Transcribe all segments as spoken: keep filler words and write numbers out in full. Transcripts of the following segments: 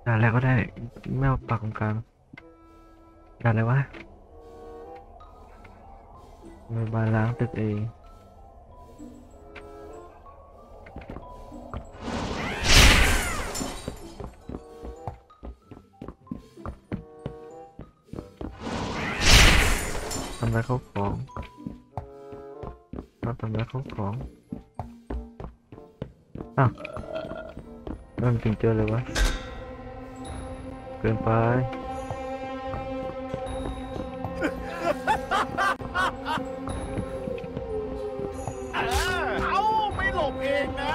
ด่านอะไรก็ได้ไม่เอาปากตรงกลางด่านอะไรวะมือบานล้างตึกเองทำลายข้าวของเราทำลายข้าวของอ้าวเริ่มถึงเจอเลยวะเกินไปเอาไม่หลบเองนะ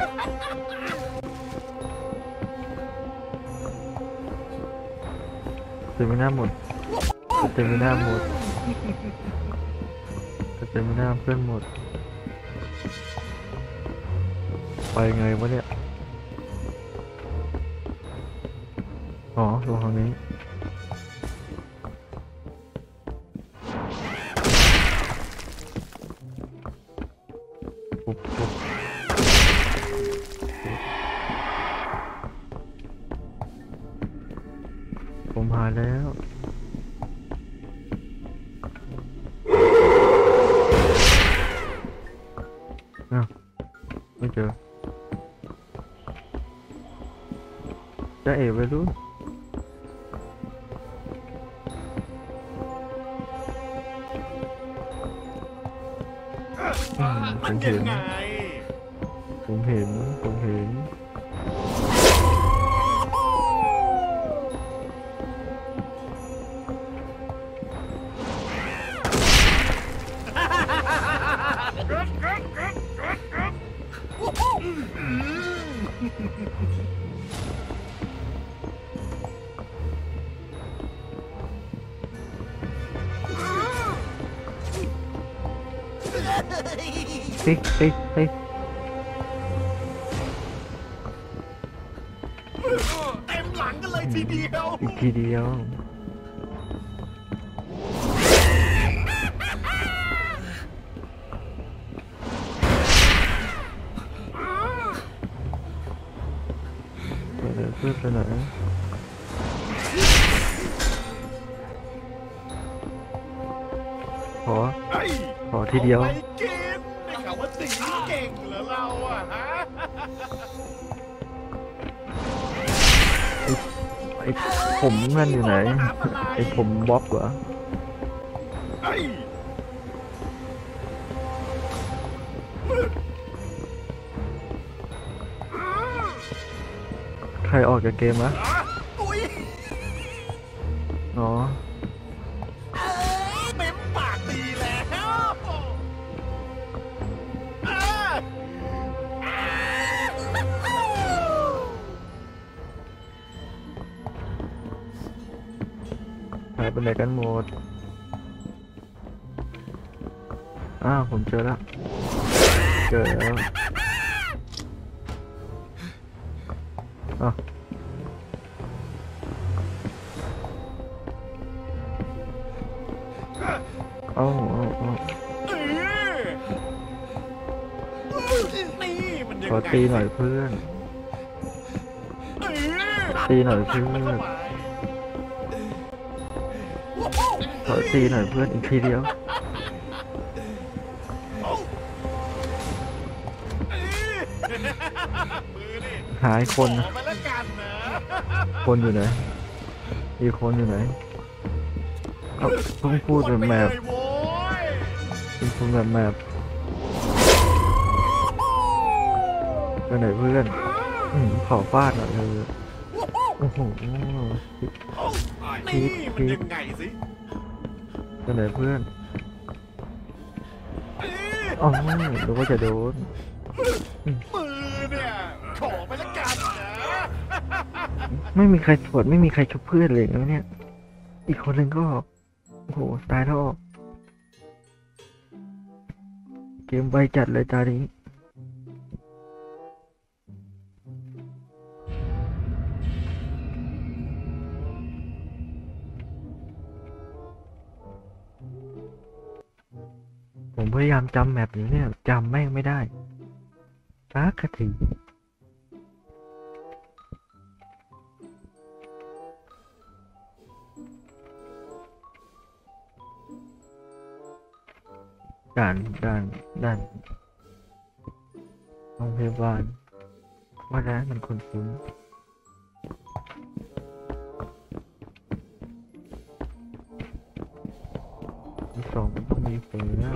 เต็มไม่น่าหมดเต็มไม่น่าหมดเต็มไม่น่าเพื่อนหมดไปไงวะเนี่ยอ๋อลงทางนี้ปุ๊บปุ๊บผมหาแล้วอ้าวไม่เจอจะเอ๋ไปรู้อืมผมันมยัเห็งนไงผมเห็นผมเห็นเฮ้ยเฮ้ยเฮ้ยเต็มหลังกันเลยทีเดียวอีกทีเดียวไปไหนเพื่อนไปไหนขอขอทีเดียวไปกินได้ข่าวว่าตีเก่งเหรอเราอะฮะไอ้ผมนั่นอยู่ไหนไอ้ผมบ๊อบเหรอใครออกจากเกมวะอ๋อเต็มปากดีแล้วหายไปไหนกันหมดอ้าวผมเจอแล้วเจอแล้วอ้าวเอ้าเอ้าเอ้าขอตีหน่อยเพื่อนตีหน่อยเพื่อนขอตีหน่อยเพื่อนอีกทีเดียวหายคนคนอยู่ไหนอีกคนอยู่ไหนเอาต้องพูดแบบแมพเป็นพูดแบบแมพไปไหนเพื่อนอืมขอฟาดหน่อยเลยโอ้โหพีทพีทไปไหนเพื่อนอ๋อรู้ว่าจะโดนมือเนี่ยขอไปละกันนะไม่มีใครสวดไม่มีใครชุบเพื่อนเลยนะเนี่ยอีกคนหนึ่งก็โอ้โหตายแล้วเกมไวจัดเลยตานี้ผมพยายามจำแมปอยู่เนี่ยจำแม่งไม่ได้สักทีด่านด่านด่านโรงพยาบาลว่าแล้วมันคุ้นๆที่สองมันต้องมีเสือ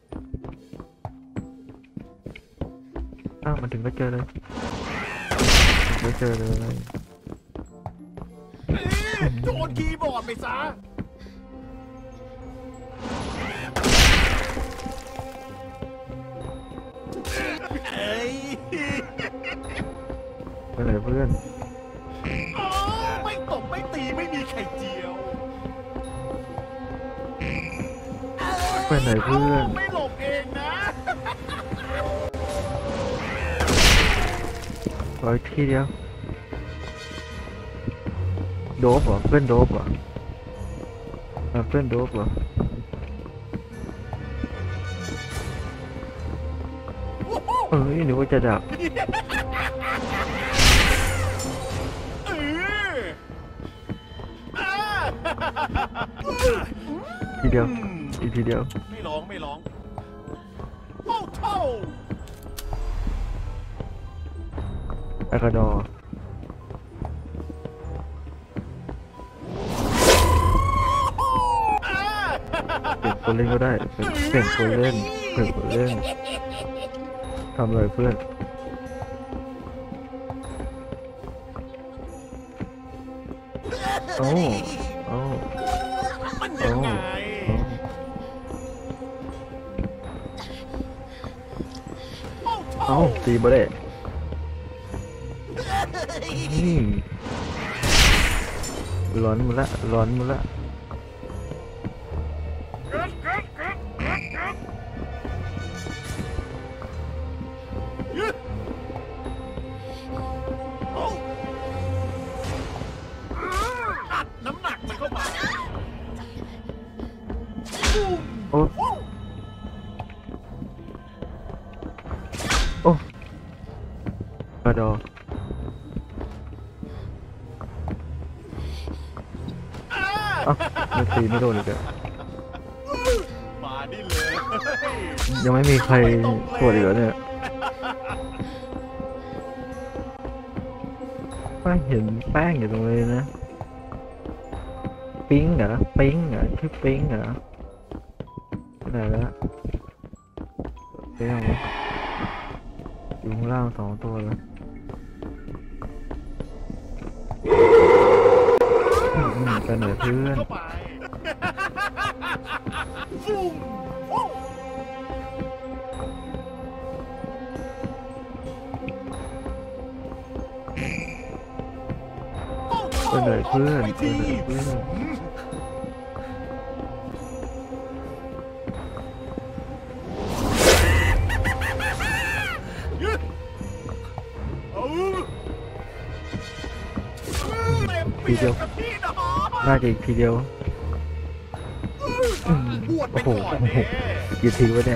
อ้าวมันถึงก็เจอเลยถึงก็เจอเลยโดนคีย์บอร์ดไปซะเอ้ยไปไหนเพื่อนอ๋อไม่ตบไม่ตีไม่มีไข่เจียวไปไหนเพื่อนไม่หลบเองนะรออีกทีเดียวโดบเหรอเพื่อนโดบเหรออ่ะเพื่อนโดบเหรอเอ้ยนึกว่าจะดับเอออ่าทีเดียวอีกทีเดียวไม่ร้องไม่ร้องโอ้เท่าอากาดอร์เปลี่ยนคนเล่นก็ได้เปลี่ยนคนเล่นเปลี่ยนคนเล่นทำอะไรเพื่อนโอ้โอ้มันยังไงโอ้เอ้าตีบ่ได้นี่ร้อนหมดละร้อนหมดละอัดน้ำหนักมันเข้าไปโอ้โอ้กระดอเอ้าไม่ตีไม่โดนเลยแกมาดิเลยยังไม่มีใครตรวจอีกเหรอเนี่ยไม่เห็นแป้งอยู่ตรงเลยนะปิ๊งเหรอปิ๊งเหรอชื่อปิ๊งเหรอไปไหนแล้วเปี้ยงอยู่ข้างล่างสองตัวเลยอืมไปไหนเพื่อนเข้าไปฟุ้งฟุ้งไปไหนเพื่อนไปทีไหนเพื่อนเอาเต็มทีเปี่ยเดียวกับพี่น้องน่าจะอีกทีเดียวอืมปวดไปโอ้โหก่อนโอ้โหเนี่ยกี่ทีวะเนี่ย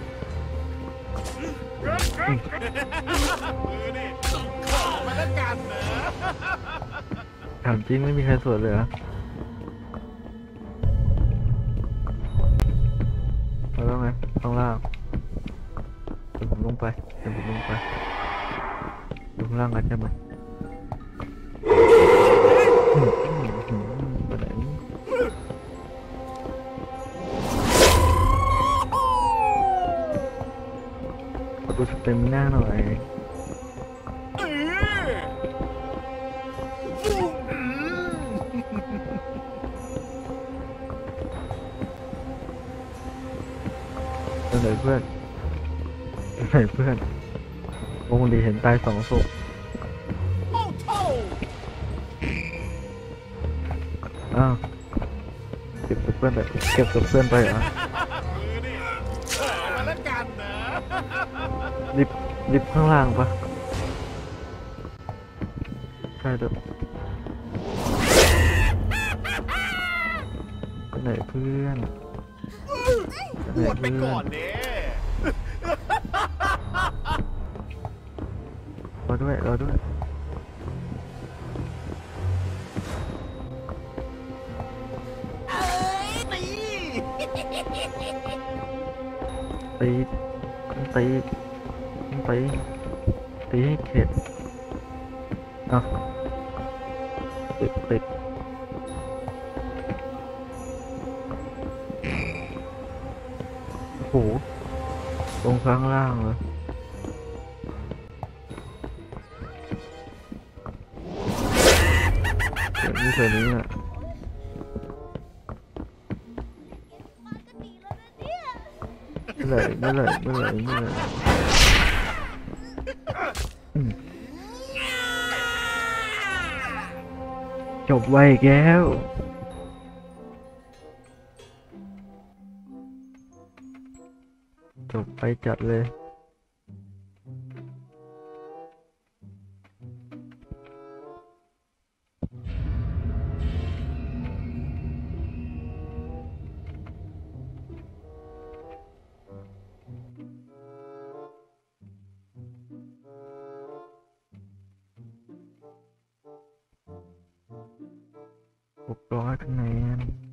มือนี่ขอมาแล้วกันนะถามจริงไม่มีใครสวดเลยเหรอเอาแล้วไงข้างล่างเดี๋ยวผมลงไปเดี๋ยวผมลงไปลงล่างกันใช่ไหมอืมอืมอืมไปไหนขอดูสเต็มหน้าหน่อยเออฟุ้งอืมไปไหนเพื่อนไปไหนเพื่อนวงดีเห็นตายสองศพโอ้โถ่อ้าวเก็บศพเพื่อนไปเก็บศพเพื่อนไปเหรอมือนี่ขอมาแล้วกันนะลิฟต์ลิฟต์ข้างล่างปะใช่เด้อไปไหนเพื่อนไปปไหนวดไปเพื่อก่อน นเนี่ยรอด้วยรอด้วยเอ้ยตีตีต้องตีตีให้เข็ดอ่ะติดติดโอ้โหตรงข้างล่างเลยเสียงที่เธอนี้อ่ะเมื่อไหร่เมื่อไหร่เมื่อไหร่เมื่อไหร่อืมจบไวอีกแล้วจบไปจัดเลยหกร้อยคะแนน